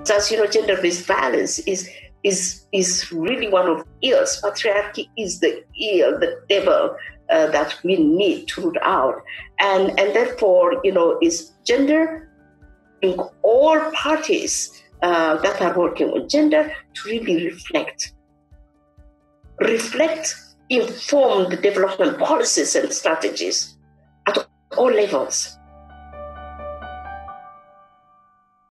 as you know, gender-based violence is really one of ills. Patriarchy is the ill, the devil that we need to root out. And therefore, you know, is gender in all parties that are working on gender to really reflect, inform the development policies and strategies at all levels.